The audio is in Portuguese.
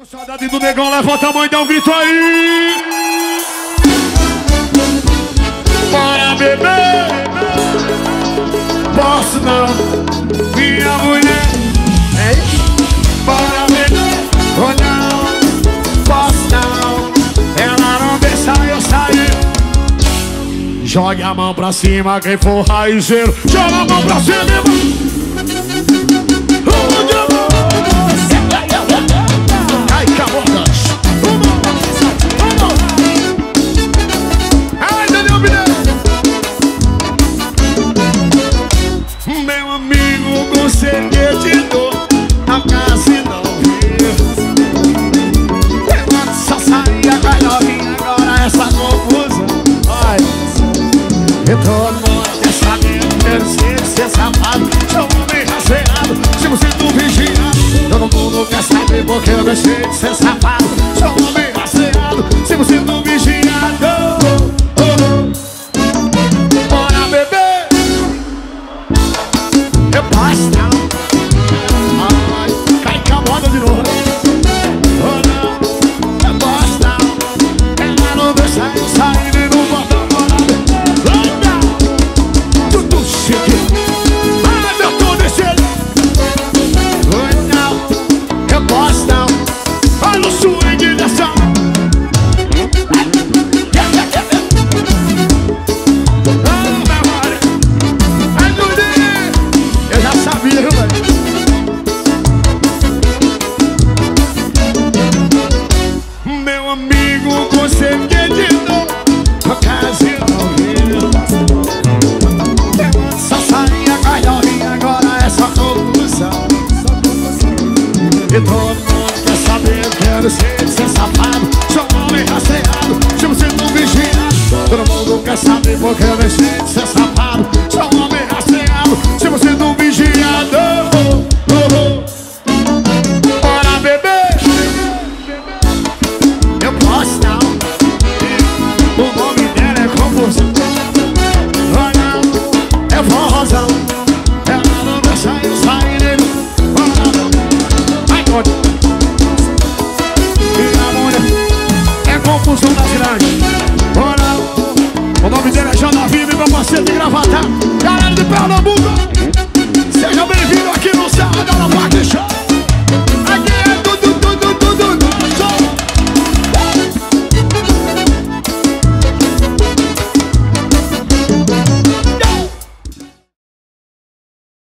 Com saudade do negão, levanta a mão e dá um grito aí. Bora beber. Posso não, minha mulher. Bora beber. Oh não, posso não. Ela não deixa eu sair. Jogue a mão pra cima quem for raizeiro. Joga a mão pra cima. Ai, cabotas. Ai, Daniel Mineiro. Meu amigo, consegui te dor. A casa não viu. Eu só saía com as novinhas. Agora essa confusão. Ai, e todo mundo quer saber. Quero ser safado. Sou um homem rasteirado. Se você não vigiar, todo mundo quer saber porque eu deixei de ser safado. Sou um homem rasteirado. Se você não vigiar, bora beber. Eu posso não. Ai, cai com a moda de novo. Oh não, eu posso não. Ela não deixa eu sair nem no botão. Tudo chique. Ai, meu tô descendo. Oh não, eu posso não. Olha o swing dessa. Eu já sabia, viu, velho? Meu amigo, consegui de novo. Ocasião viu. Só saía com as novinhas, agora é só confusão. E todo mundo quer saber, eu quero ser safado. Sou um homem rastreado, se você não vigiar. Todo mundo quer saber porque eu deixei de ser safado. Sou um homem rastreado, se você não vigiar. Bora beber. Eu posso não. O nome dela é confusão. Oh não, é forrozão. Ela não deixa eu sair nele. Oh não, ai God. Minha mulher é confusão das grandes. Oh não, o nome dele é Jana Viva e meu parceiro de Gravatá. Galera de Pernambuco.